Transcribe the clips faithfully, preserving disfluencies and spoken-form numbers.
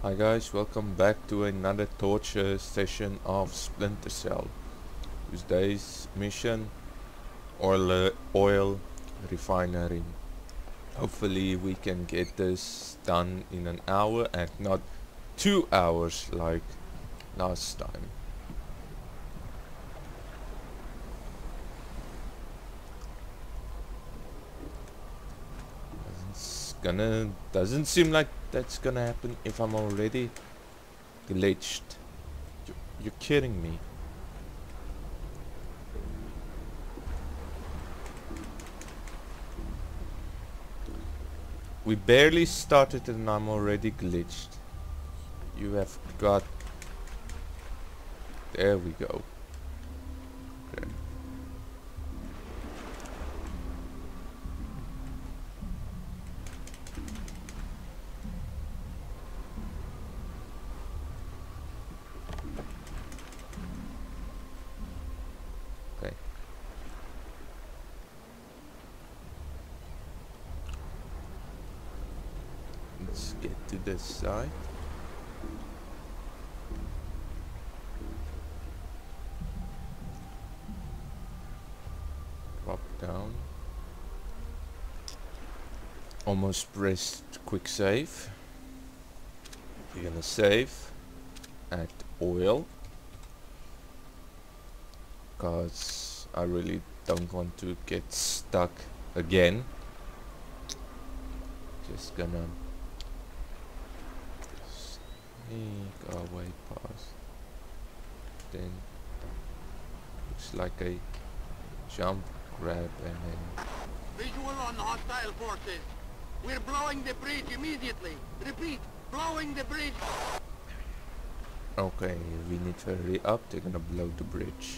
Hi guys, welcome back to another torture session of Splinter Cell. Today's mission, oil, uh, oil refinery. Hopefully we can get this done in an hour and not two hours like last time. It's gonna, doesn't seem like that's gonna happen if I'm already glitched. You, you're kidding me. We barely started and I'm already glitched. You have got... There we go. Okay. Okay. Let's get to this side. Drop down. Almost pressed quick save. We're gonna save at oil, cause I really don't want to get stuck again. Just gonna sneak our way past. Then looks like a jump, grab, and then Visual on hostile forces. We're blowing the bridge immediately. Repeat, blowing the bridge. okay, we need to hurry up. They're gonna blow the bridge.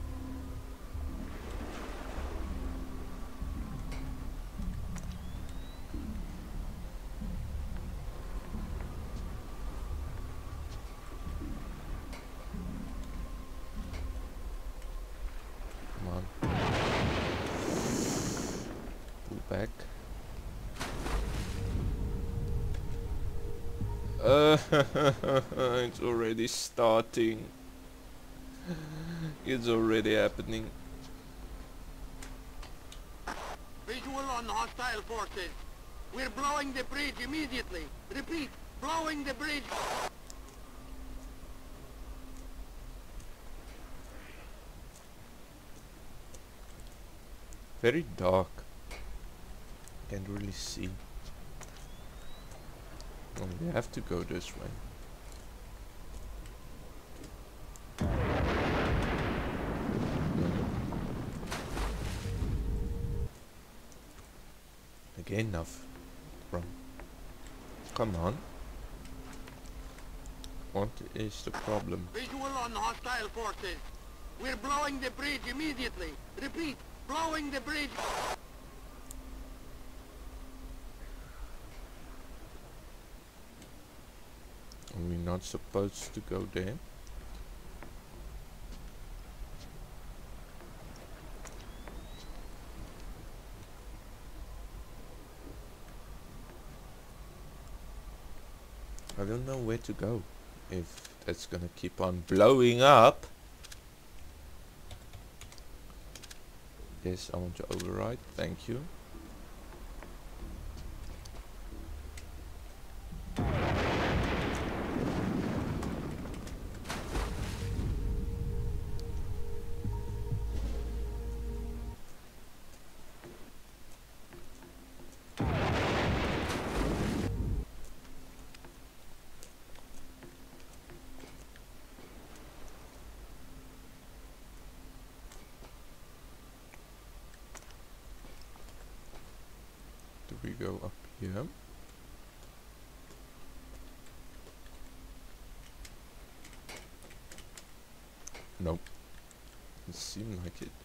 Come on. Pull back. Uh, it's already starting. It's already happening. Visual on hostile forces. We're blowing the bridge immediately. Repeat, blowing the bridge. Very dark. Can't really see. Oh, we have to go this way. Again, enough. Wrong. Come on. What is the problem? Visual on hostile forces. We're blowing the bridge immediately. Repeat, blowing the bridge. Are we not supposed to go there? I don't know where to go if that's gonna keep on blowing up. Yes, I want to override. Thank you. Do we go up here? Nope. It seemed like it.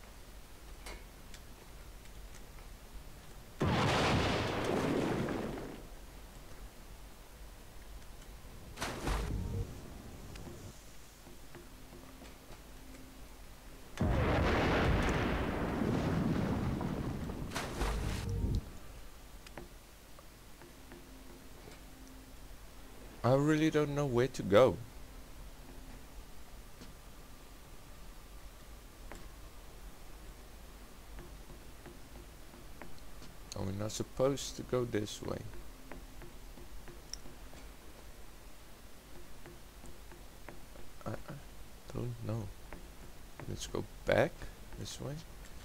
I really don't know where to go. Are we not supposed to go this way? I, I don't know. Let's go back this way.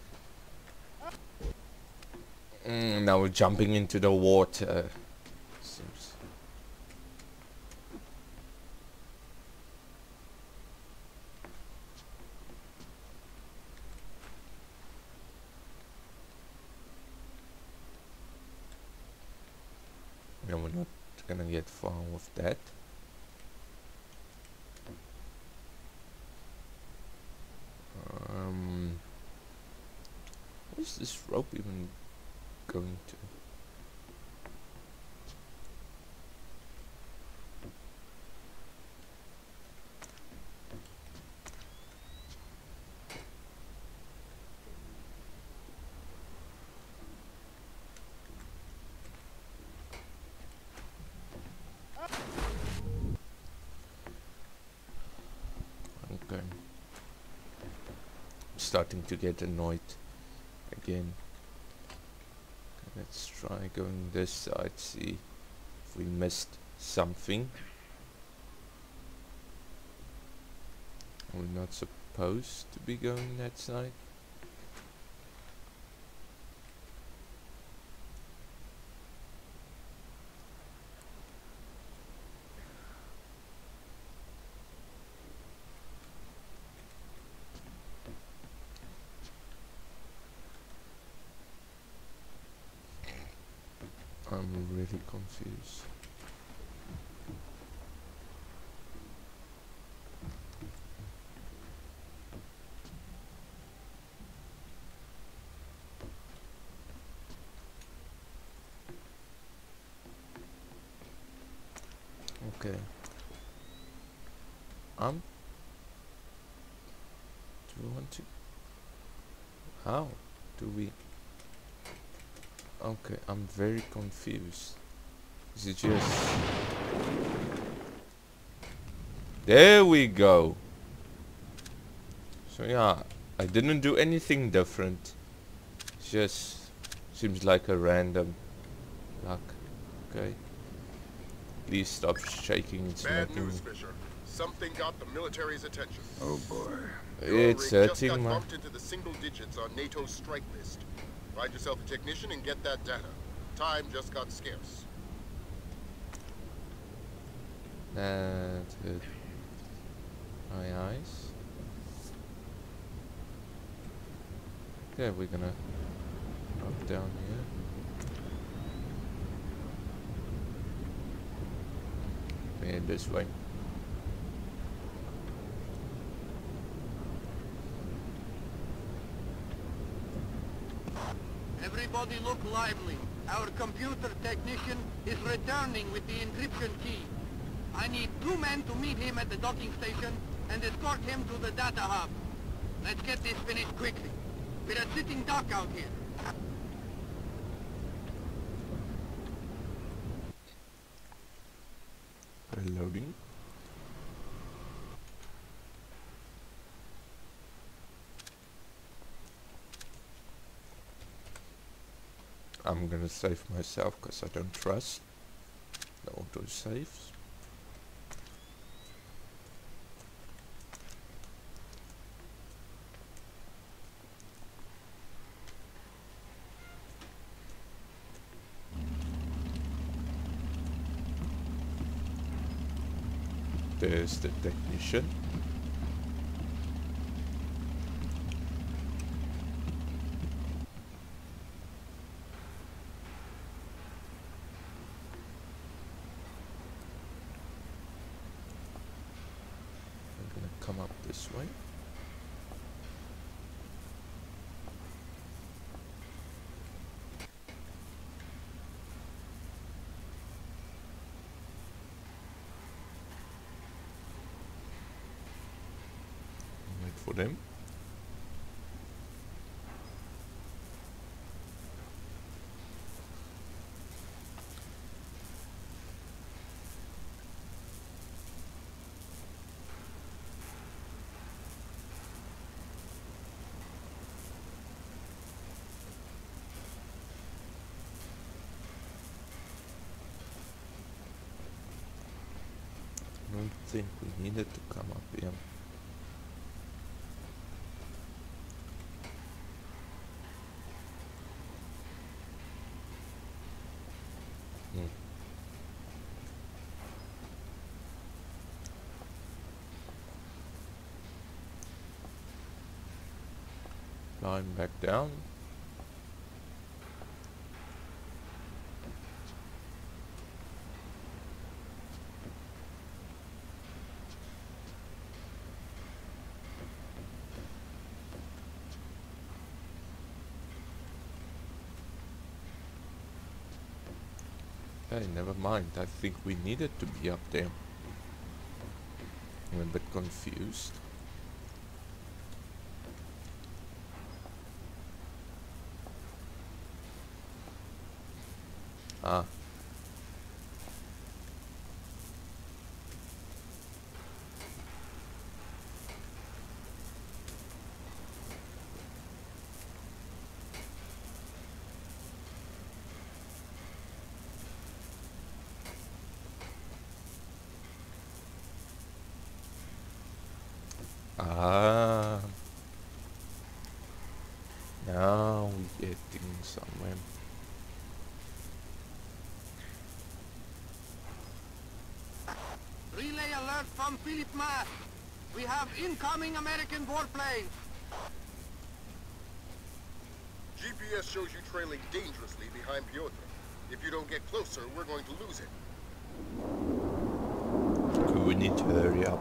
Mm, now we're jumping into the water. Seems. No, we're not gonna get far with that. Um, where's this rope even going to? Okay. Starting to get annoyed again. Okay, let's try going this side, see if we missed something. We're not supposed to be going that side. I'm really confused. Okay. Um. Do we want to? How do we? Okay, I'm very confused. Is it just? There we go. So yeah, I didn't do anything different. It's just seems like a random luck. Okay. Please stop shaking. It's Bad making. news, Fisher. Something got the military's attention. Oh boy. Your It's rig just hurting got my. bumped into the single digits on NATO's strike list. Find yourself a technician and get that data. Time just got scarce. That hurt my eyes. Yeah, we're gonna up down here. Yeah, this way. Everybody look lively. Our computer technician is returning with the encryption key. I need two men to meet him at the docking station and escort him to the data hub. Let's get this finished quickly. We're a sitting duck out here. Reloading. I'm gonna save myself because I don't trust the auto saves. There's the technician. I'm gonna come up this way. Wait for them. don't think we needed to come up here. Hmm. Climb back down. Hey, never mind. I think we needed to be up there. I'm a bit confused. Ah. Ah. Now we're getting somewhere. Relay alert from Philip Mass. We have incoming American warplanes. G P S shows you trailing dangerously behind Piotr. If you don't get closer, we're going to lose it. Okay, we need to hurry up.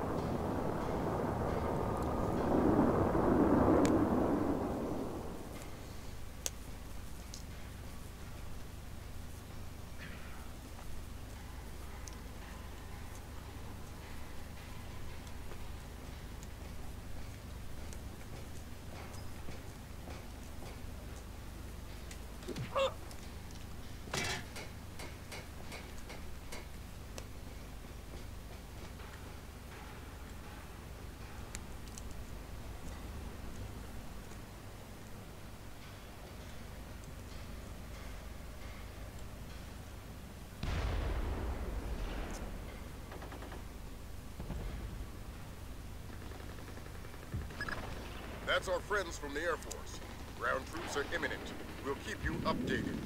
That's our friends from the Air Force. Ground troops are imminent. We'll keep you updated.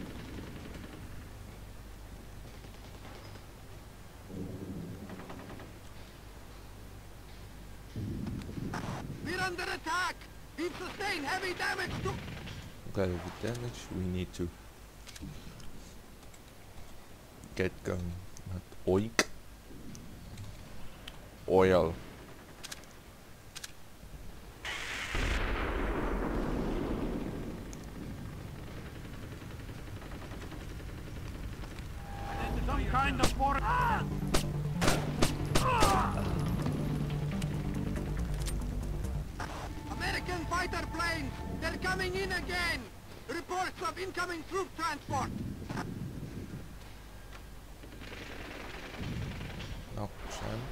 We're under attack. We've sustained heavy damage to... Okay, with damage we need to get going. Not oink. Oil. Some kind of foreign... Ah! Ah! American fighter planes! They're coming in again! Reports of incoming troop transport! Oh, Sam.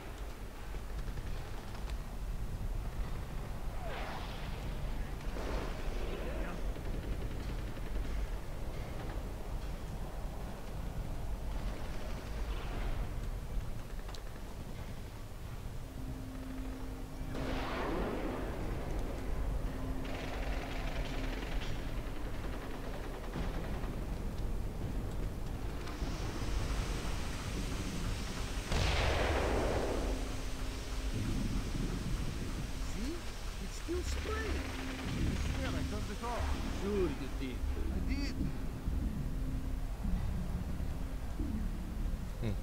Sure you did. I did. Hmm.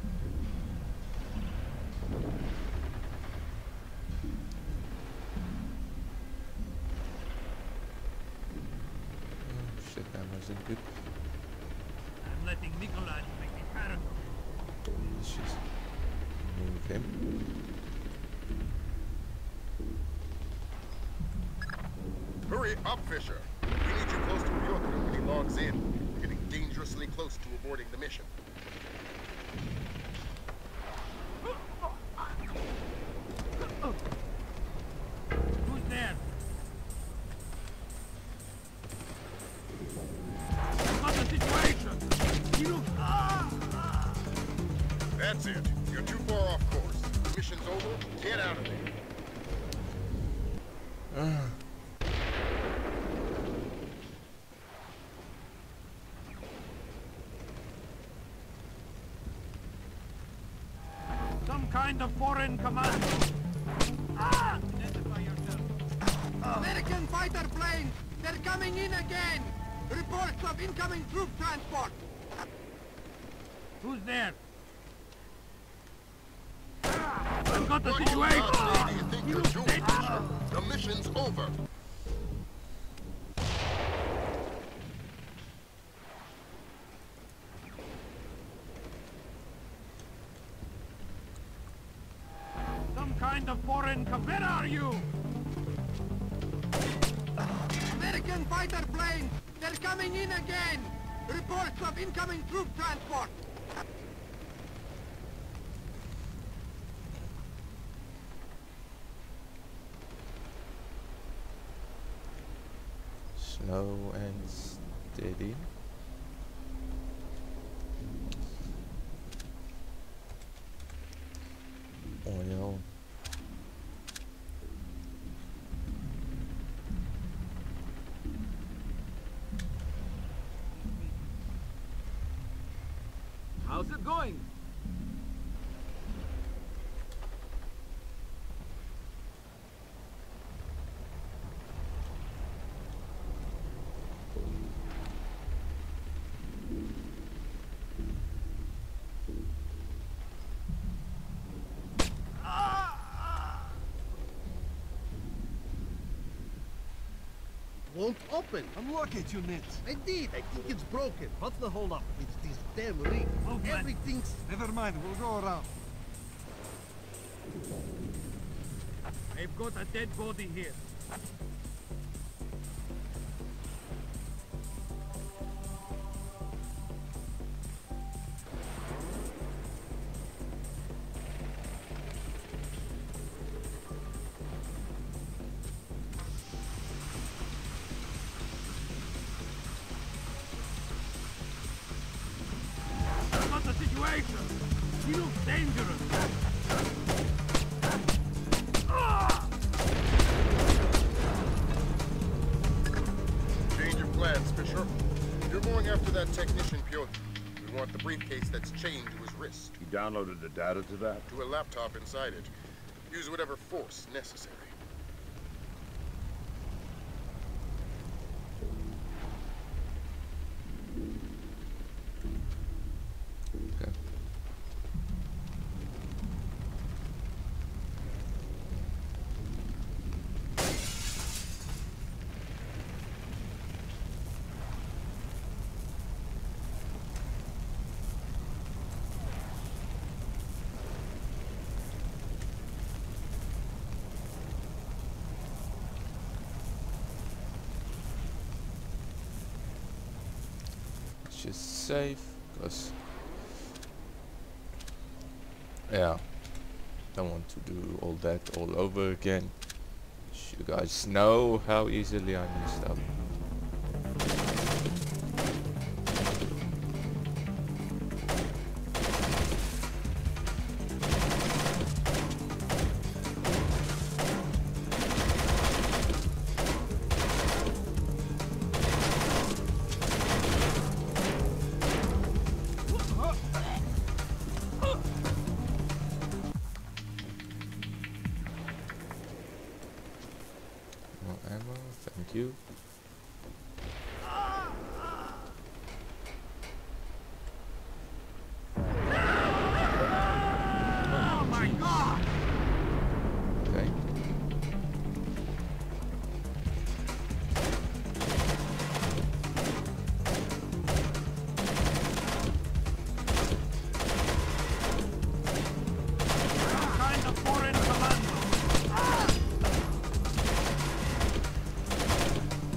Oh shit, that wasn't good. I'm letting Nikolai make me paranoid. Let's just move him. Hurry up, Fisher. We need you close to Piotr when he logs in. We're getting dangerously close to aborting the mission. Who's there? What's the situation? You... Ah! That's it. You're too far off course. mission's over, get out of there. Some kind of foreign commando. Ah! Identify yourself. American fighter planes! They're coming in again! Reports of incoming troop transport! Who's there? I've got the What situation! God do you think you're doing, Fisher? The mission's over. Some kind of foreign com- Where are you? American fighter planes! They're coming in again! Reports of incoming troop transport! Slow and steady. Oil. How's it going? Won't open. I'm looking at you, Nit. I did. I think it's broken. What's the holdup? It's this damn ring. Movement. Everything's... Never mind, we'll go around. I've got a dead body here. I've got the situation. He looks dangerous. Change of plans, Fisher. You're going after that technician Piotr. We want the briefcase that's chained to his wrist. You downloaded the data to that? To a laptop inside it. Use whatever force necessary. Okay. Just save, because yeah, don't want to do all that all over again. You guys know how easily I messed up. More ammo, thank you. Oh my god! Okay. Some kind of foreign commando.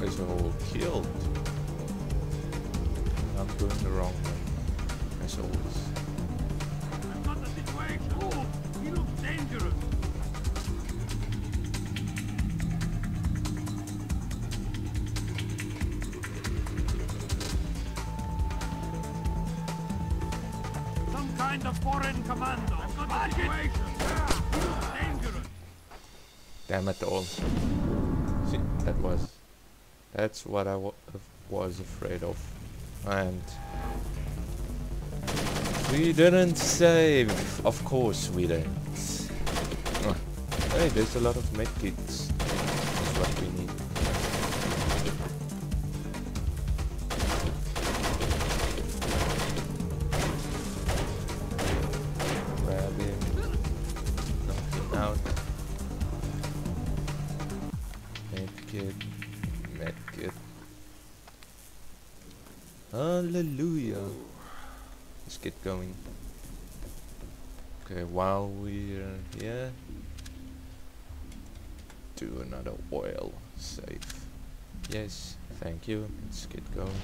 guys are all killed. I'm going the wrong way, as always. I've got the situation. Oh, he looks dangerous. Some kind of foreign commando. I've got the situation. Ah, he looks dangerous. Damn it all. See, that was... That's what I wa was afraid of. And... we didn't save. Of course we didn't. Uh, hey, there's a lot of medkits. That's what we need. Grab him. Knock him out. Medkit. Medkit. Hallelujah. Let's get going. Okay, while we're here, do another oil save. Yes, thank you. Let's get going.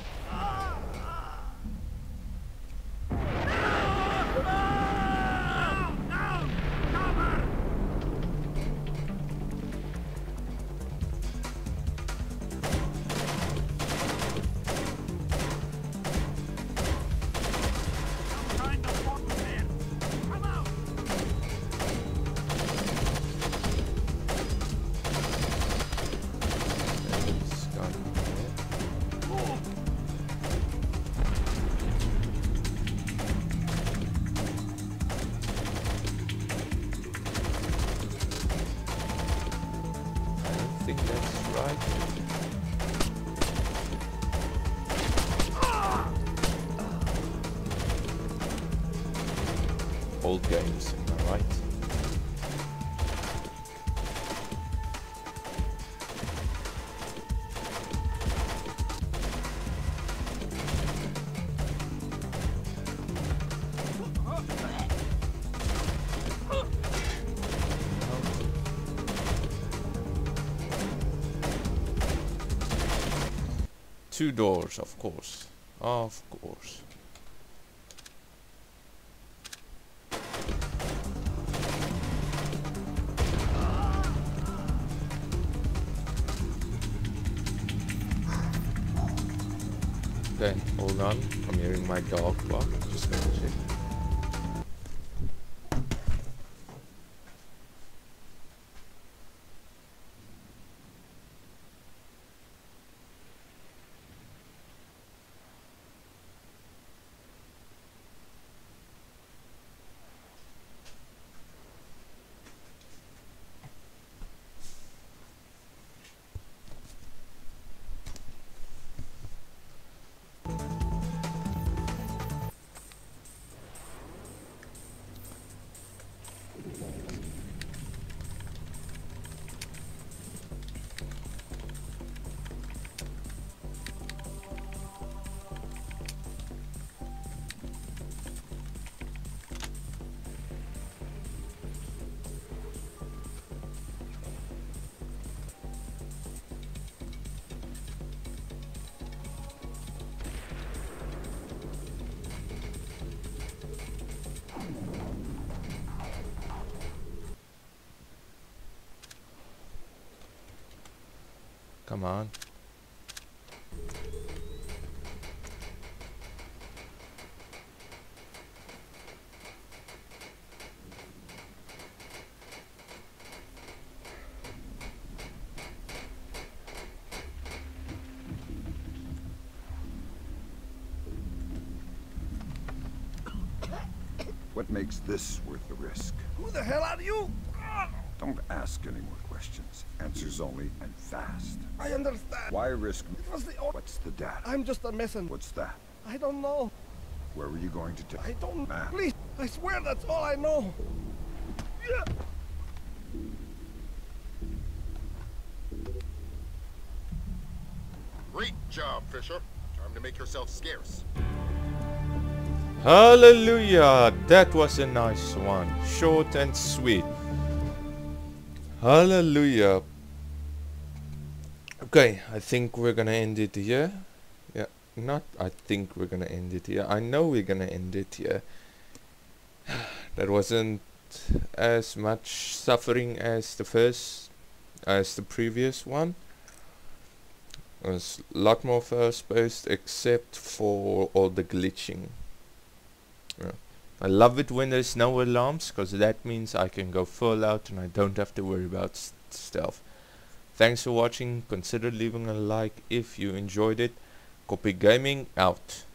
I think that's right. Old games, am I right? Two doors, of course. Of course. Okay, hold on. I'm hearing my dog bark. Just gonna check. Come on. What makes this worth the risk? Who the hell are you? Don't ask any more questions. Answers only, and fast. I understand. Why risk? It was the o- What's the data? I'm just a messenger. What's that? I don't know. Where were you going to take? I don't. Map. Please, I swear that's all I know. Yeah. Great job, Fisher. Time to make yourself scarce. Hallelujah! That was a nice one. Short and sweet. Hallelujah. Okay, I think we're gonna end it here. Yeah, not I think we're gonna end it here. I know we're gonna end it here. That wasn't as much suffering as the first, as the previous one. It was a lot more fast-paced, except for all the glitching. Yeah. I love it when there's no alarms, because that means I can go full out and I don't have to worry about st stealth. Thanks for watching. Consider leaving a like if you enjoyed it. KoppieGaming out.